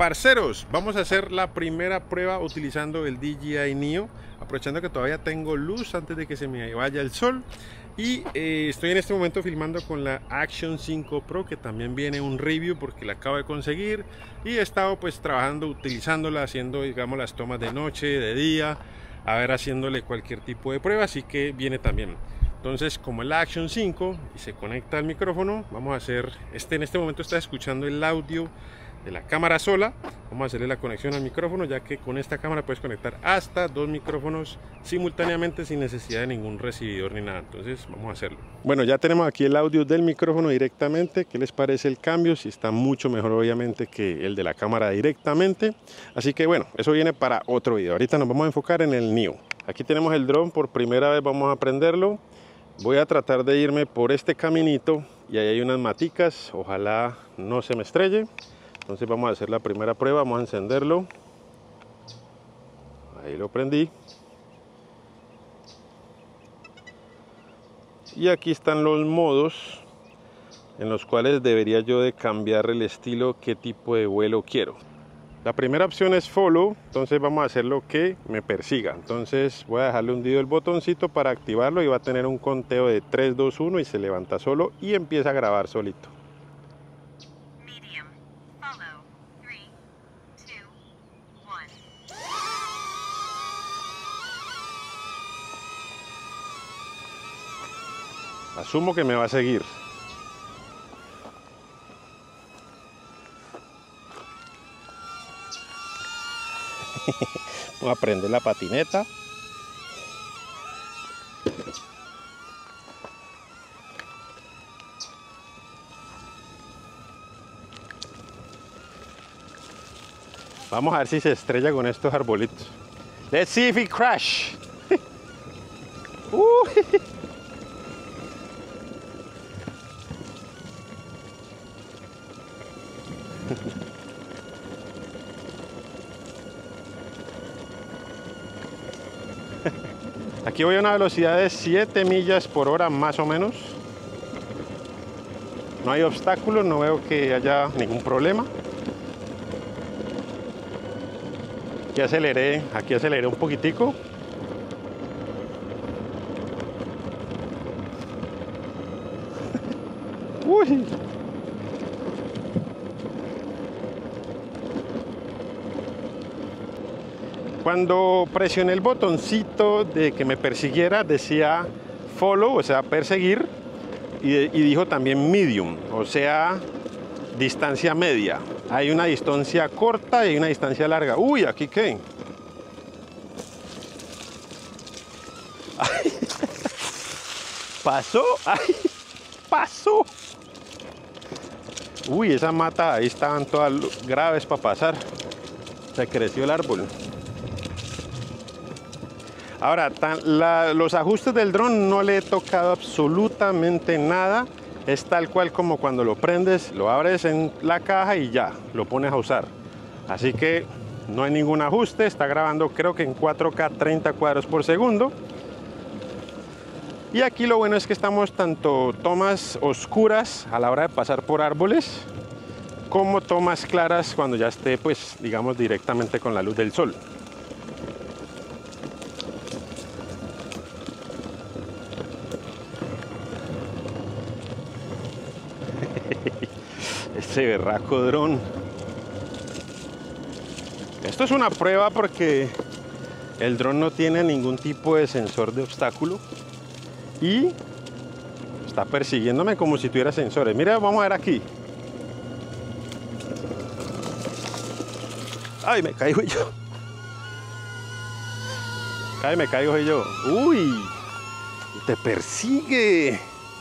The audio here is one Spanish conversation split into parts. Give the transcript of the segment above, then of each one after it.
Parceros, vamos a hacer la primera prueba utilizando el DJI Neo, aprovechando que todavía tengo luz antes de que se me vaya el sol. Y estoy en este momento filmando con la Action 5 Pro, que también viene un review porque la acabo de conseguir. Y he estado pues trabajando, utilizándola, haciendo digamos las tomas de noche, de día, a ver, haciéndole cualquier tipo de prueba, así que viene también. Entonces, como es la Action 5 y se conecta al micrófono, vamos a hacer, en este momento está escuchando el audio de la cámara sola. Vamos a hacerle la conexión al micrófono, ya que con esta cámara puedes conectar hasta 2 micrófonos simultáneamente sin necesidad de ningún recibidor ni nada. Entonces vamos a hacerlo. Bueno, ya tenemos aquí el audio del micrófono directamente. ¿Qué les parece el cambio? Si está mucho mejor obviamente que el de la cámara directamente. Así que bueno, eso viene para otro video. Ahorita nos vamos a enfocar en el Neo. Aquí tenemos el dron, por primera vez vamos a prenderlo. Voy a tratar de irme por este caminito y ahí hay unas maticas, ojalá no se me estrelle. Entonces vamos a hacer la primera prueba, vamos a encenderlo. Ahí lo prendí. Y aquí están los modos en los cuales debería yo de cambiar el estilo, qué tipo de vuelo quiero. La primera opción es follow, entonces vamos a hacer lo que me persiga. Entonces voy a dejarle hundido el botoncito para activarlo y va a tener un conteo de 3, 2, 1 y se levanta solo y empieza a grabar solito. Asumo que me va a seguir. Vamos a prender la patineta. Vamos a ver si se estrella con estos arbolitos. Let's see if it crash. Aquí voy a una velocidad de 7 millas por hora más o menos. No hay obstáculos, no veo que haya ningún problema. Aquí aceleré un poquitico. Uy. Cuando presioné el botoncito de que me persiguiera, decía follow, o sea, perseguir, y dijo también medium, o sea, distancia media. Hay una distancia corta y hay una distancia larga. Uy, ¿aquí qué? Ay. ¿Pasó? Ay, pasó. Uy, esa mata ahí estaban todas graves para pasar. Se creció el árbol. Ahora, los ajustes del dron no le he tocado absolutamente nada. Es tal cual como cuando lo prendes, lo abres en la caja y ya, lo pones a usar. Así que no hay ningún ajuste, está grabando creo que en 4K 30 cuadros por segundo. Y aquí lo bueno es que estamos tanto tomas oscuras a la hora de pasar por árboles, como tomas claras cuando ya esté, pues, digamos, directamente con la luz del sol. Ese berraco dron. Esto es una prueba porque el dron no tiene ningún tipo de sensor de obstáculo y está persiguiéndome como si tuviera sensores. Mira, vamos a ver aquí. Ay, me caigo yo. Ay, me caigo yo. Uy, te persigue.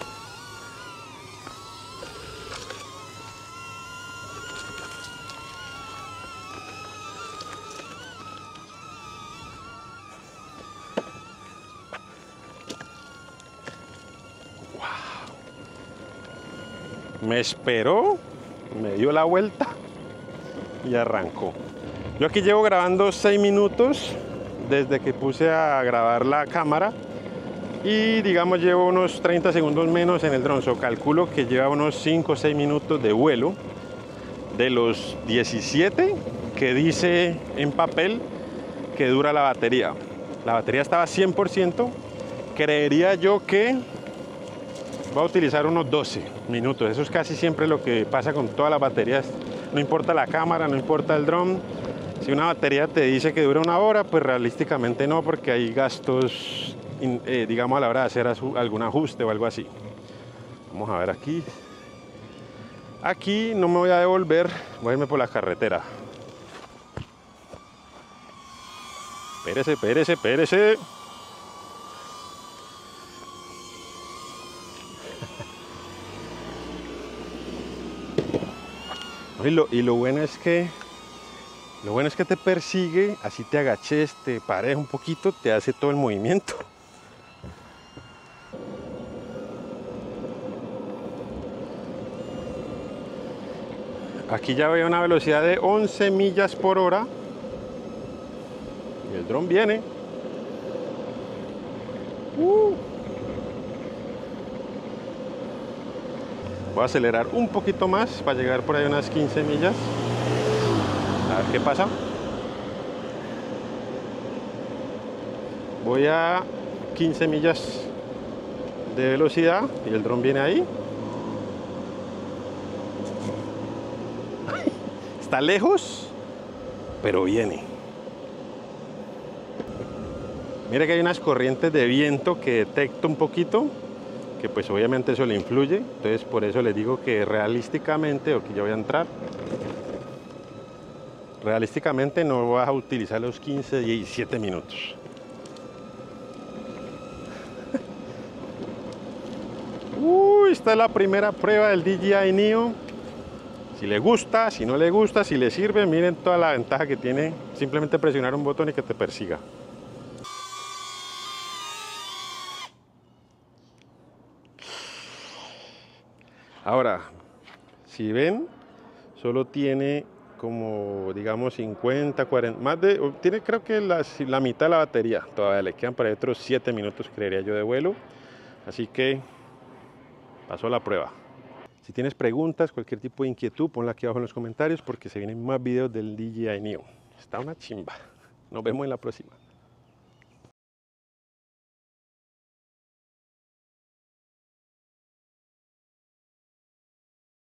Me esperó, me dio la vuelta y arrancó. Yo aquí llevo grabando 6 minutos desde que puse a grabar la cámara y digamos llevo unos 30 segundos menos en el dron. So, calculo que lleva unos 5 o 6 minutos de vuelo de los 17 que dice en papel que dura la batería. La batería estaba 100%, creería yo que voy a utilizar unos 12 minutos. Eso es casi siempre lo que pasa con todas las baterías. No importa la cámara, no importa el dron. Si una batería te dice que dura 1 hora, pues realísticamente no, porque hay gastos, digamos, a la hora de hacer algún ajuste o algo así. Vamos a ver aquí. Aquí no me voy a devolver, voy a irme por la carretera. Espérese, espérese, espérese. Y lo bueno es que te persigue, así te agaches, te pares un poquito, te hace todo el movimiento. Aquí ya veo una velocidad de 11 millas por hora. Y el dron viene. Voy a acelerar un poquito más para llegar por ahí a unas 15 millas. A ver qué pasa. Voy a 15 millas de velocidad y el dron viene ahí. Está lejos, pero viene. Mira que hay unas corrientes de viento que detecto un poquito, que pues obviamente eso le influye. Entonces por eso les digo que realísticamente, o que yo voy a entrar, realísticamente no vas a utilizar los 15, 17 minutos. Esta es la primera prueba del DJI Neo. Si le gusta, si no le gusta, si le sirve, miren toda la ventaja que tiene simplemente presionar un botón y que te persiga. Ahora, si ven, solo tiene como, digamos, 50, 40, más de, tiene creo que la mitad de la batería. Todavía le quedan para otros 7 minutos, creería yo, de vuelo. Así que pasó la prueba. Si tienes preguntas, cualquier tipo de inquietud, ponla aquí abajo en los comentarios porque se vienen más videos del DJI Neo. Está una chimba. Nos vemos en la próxima.